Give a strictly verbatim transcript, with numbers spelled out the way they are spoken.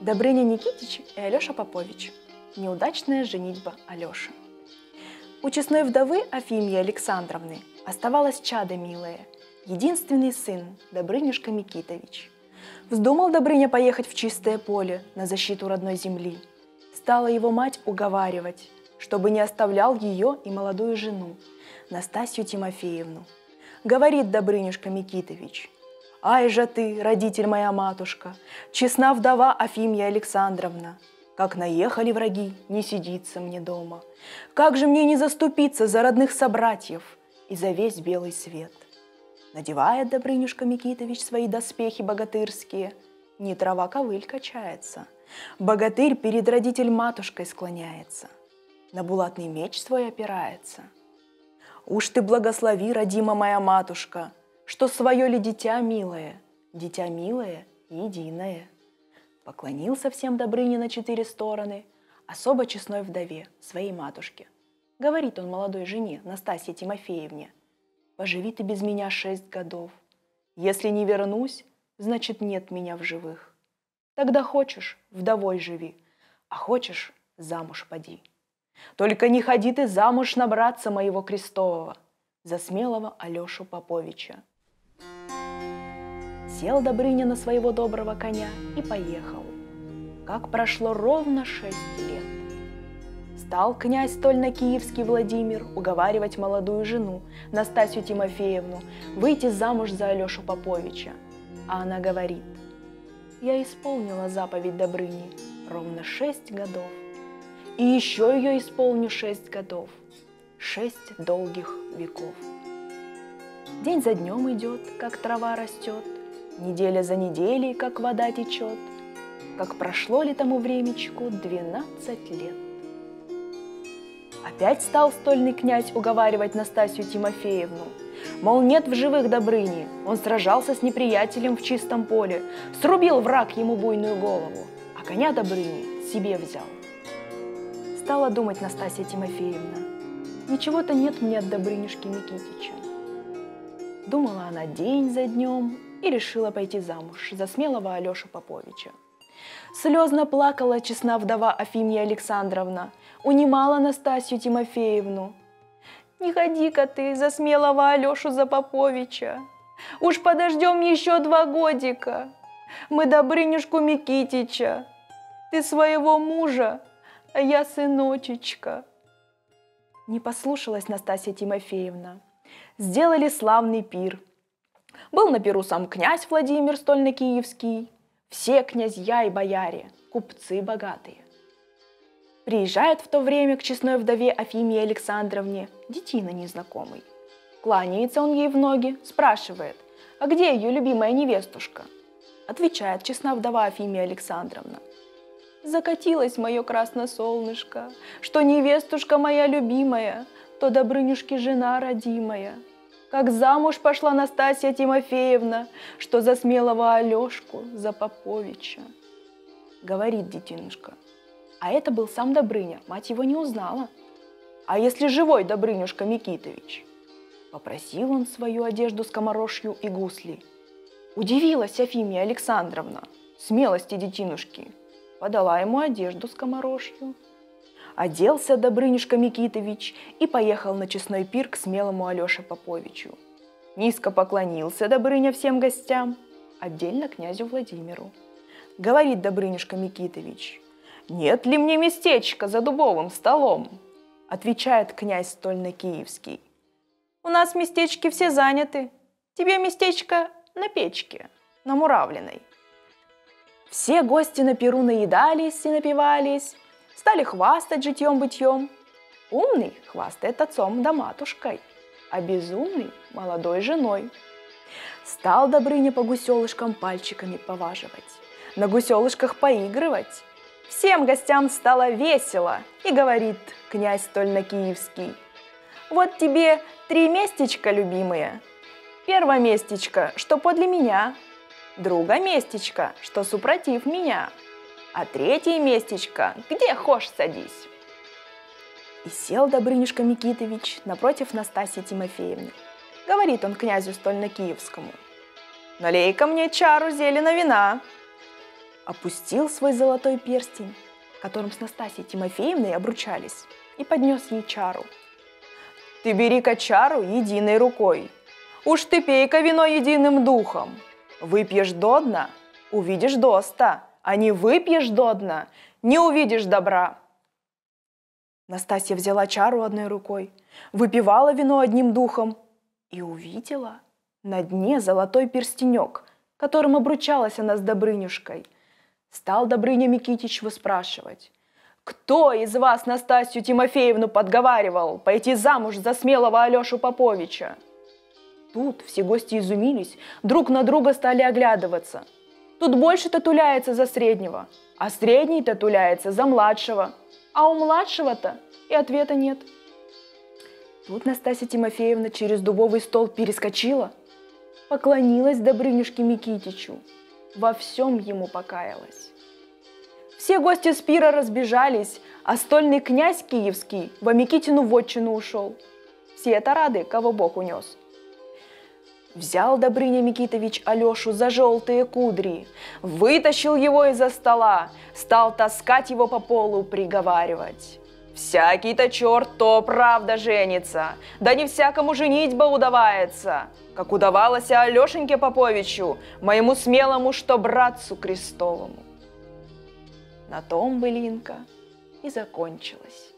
Добрыня Никитич и Алеша Попович. Неудачная женитьба Алеши. У честной вдовы Афимьи Александровны оставалось чадо милое, единственный сын Добрынюшка Микитович. Вздумал Добрыня поехать в чистое поле на защиту родной земли. Стала его мать уговаривать, чтобы не оставлял ее и молодую жену, Настасью Тимофеевну. Говорит Добрынюшка Микитович: «Ай же ты, родитель моя матушка, честна вдова Афимья Александровна! Как наехали враги, не сидится мне дома. Как же мне не заступиться за родных собратьев и за весь белый свет?» Надевает Добрынюшка Микитович свои доспехи богатырские, не трава ковыль качается. Богатырь перед родитель-матушкой склоняется, на булатный меч свой опирается. «Уж ты благослови, родима моя матушка, что свое ли дитя милое, дитя милое, единое». Поклонился всем Добрыня на четыре стороны, особо честной вдове, своей матушке. Говорит он молодой жене, Настасье Тимофеевне: «Поживи ты без меня шесть годов. Если не вернусь, значит, нет меня в живых. Тогда хочешь, вдовой живи, а хочешь, замуж поди. Только не ходи ты замуж на братца моего крестового, за смелого Алешу Поповича». Сел Добрыня на своего доброго коня и поехал. Как прошло ровно шесть лет. Стал князь Стольно-Киевский Владимир уговаривать молодую жену, Настасью Тимофеевну, выйти замуж за Алешу Поповича. А она говорит: «Я исполнила заповедь Добрыни ровно шесть годов. И еще ее исполню шесть годов, шесть долгих веков». День за днем идет, как трава растет, неделя за неделей, как вода течет. Как прошло ли тому времечку двенадцать лет. Опять стал стольный князь уговаривать Настасью Тимофеевну, мол, нет в живых Добрыни, он сражался с неприятелем в чистом поле, срубил враг ему буйную голову, а коня Добрыни себе взял. Стала думать Настасья Тимофеевна: ничего-то нет мне от Добрынюшки Микитича. Думала она день за днем и решила пойти замуж за смелого Алешу Поповича. Слезно плакала честна вдова Афимья Александровна, унимала Настасью Тимофеевну: «Не ходи-ка ты за смелого Алешу за Поповича, уж подождем еще два годика. Мы Добрынюшку Микитича, ты своего мужа, а я сыночечка». Не послушалась Настасья Тимофеевна. Сделали славный пир. Был на пиру сам князь Владимир Стольно-Киевский, все князья и бояре, купцы богатые. Приезжает в то время к честной вдове Афимье Александровне детина незнакомый. Кланяется он ей в ноги, спрашивает: «А где ее любимая невестушка?» Отвечает честна вдова Афимья Александровна: «Закатилось мое красное солнышко, что невестушка моя любимая, то Добрынюшки жена родимая. Как замуж пошла Настасья Тимофеевна, что за смелого Алешку, за Поповича». Говорит детинушка: «А это был сам Добрыня, мать его не узнала. А если живой Добрынюшка Микитович?» Попросил он свою одежду скоморошью и гусли. Удивилась Афимья Александровна смелости детинушки, подала ему одежду скоморошью. Оделся Добрынюшка Микитович и поехал на честной пир к смелому Алеше Поповичу. Низко поклонился Добрыня всем гостям, отдельно князю Владимиру. Говорит Добрынюшка Микитович: «Нет ли мне местечка за дубовым столом?» Отвечает князь Стольно-Киевский: «У нас местечки все заняты, тебе местечко на печке, на муравленной». Все гости на пиру наедались и напивались, стали хвастать житьем-бытьем. Умный хвастает отцом да матушкой, а безумный – молодой женой. Стал Добрыня по гуселышкам пальчиками поваживать, на гуселышках поигрывать. Всем гостям стало весело, и говорит князь Стольно-Киевский: «Вот тебе три местечка, любимые. Первое местечко, что подле меня, другое местечко, что супротив меня, а третье местечко, где хошь садись». И сел Добрынюшка Микитович напротив Настасьи Тимофеевны. Говорит он князю Стольно-Киевскому: «Налей-ка мне чару зелено вина». опустил свой золотой перстень, которым с Настасьей Тимофеевной обручались, и поднес ей чару. «Ты бери-ка чару единой рукой, уж ты пей-ка вино единым духом. Выпьешь до дна, увидишь доста, а не выпьешь до дна, не увидишь добра». Настасья взяла чару одной рукой, выпивала вино одним духом и увидела на дне золотой перстенек, которым обручалась она с Добрынюшкой. Стал Добрыня Микитич выспрашивать: «Кто из вас Настасью Тимофеевну подговаривал пойти замуж за смелого Алешу Поповича?» Тут все гости изумились, друг на друга стали оглядываться. Тут больше-то туляется за среднего, а средний-то туляется за младшего, а у младшего-то и ответа нет. Тут Настасья Тимофеевна через дубовый стол перескочила, поклонилась Добрынюшке Микитичу, во всем ему покаялась. Все гости с пира разбежались, а стольный князь киевский во Микитину вотчину ушел. Все это рады, кого Бог унес. Взял Добрыня Микитович Алешу за желтые кудри, вытащил его из-за стола, стал таскать его по полу, приговаривать: «Всякий-то черт то правда женится, да не всякому женитьба удавается, как удавалось Алешеньке Поповичу, моему смелому, что братцу крестовому». На том былинка и закончилась.